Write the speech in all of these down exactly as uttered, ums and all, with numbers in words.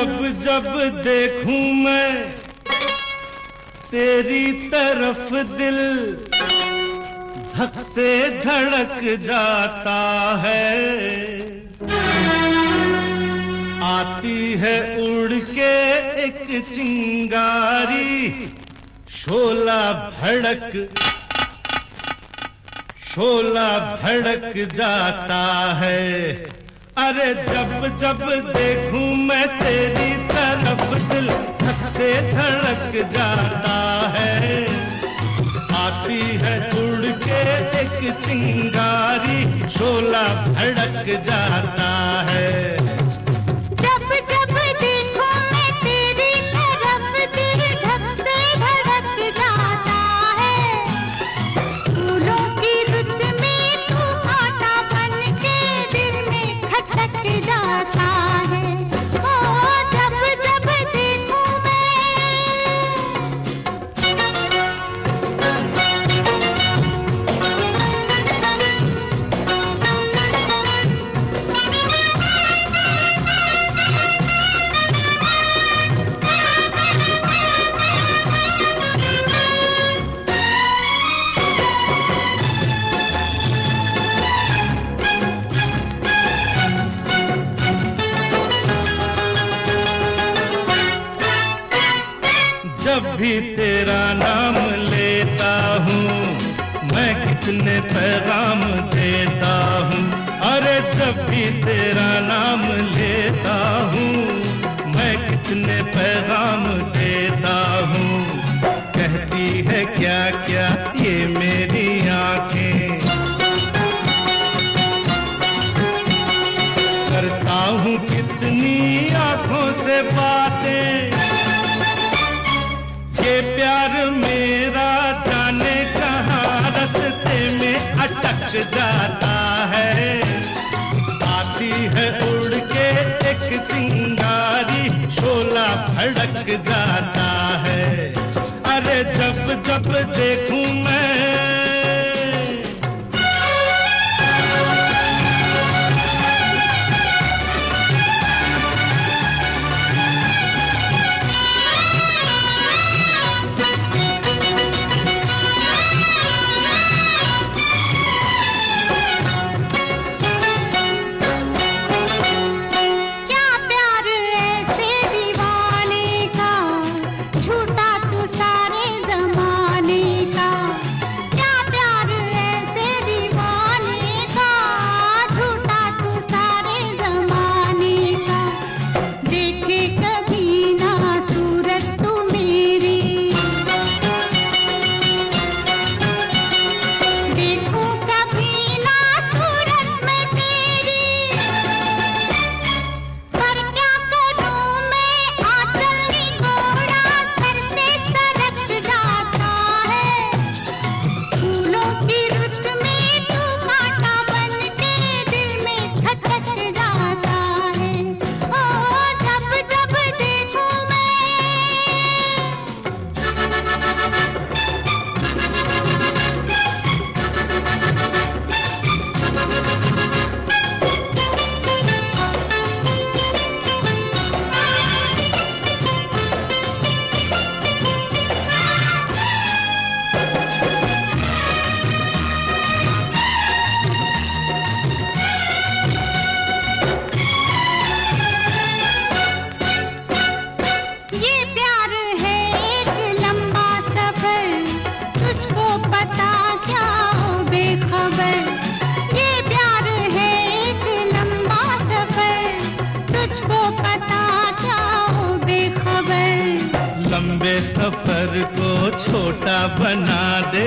जब जब देखूं मैं तेरी तरफ दिल धक से धड़क जाता है। आती है उड़ के एक चिंगारी, शोला भड़क शोला भड़क जाता है। अरे जब जब देखूं मैं तेरी तरफ दिल धक से धड़क जाता है। आती है उड़ के एक चिंगारी, शोला भड़क जाता है। जब भी तेरा नाम लेता हूँ मैं कितने पैगाम देता हूँ। अरे जब भी तेरा नाम लेता हूँ मैं कितने पैगाम देता हूँ। कहती है क्या क्या ये मेरी आंखें, करता हूँ कितनी आंखों से बातें। ये प्यार मेरा जाने कहाँ रास्ते में अटक जाता है। आती है उड़ के एक चिंगारी, शोला भड़क जाता है। अरे जब जब देखूं मैं लंबे सफर को छोटा बना दे,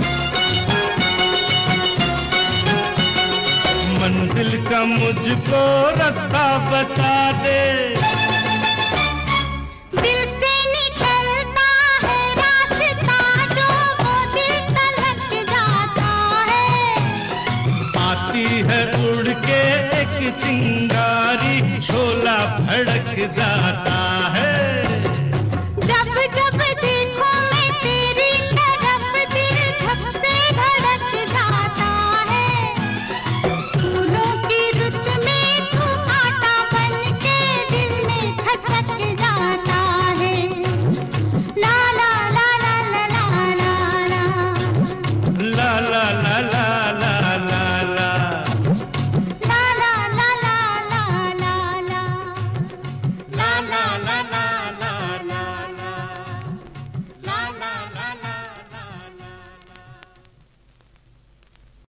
मंजिल का मुझको रास्ता बता दे। दिल से निकलता है रास्ता जो वो दिल तलक जाता है। आती है उड़ के एक चिंगारी, शोला भड़क जाता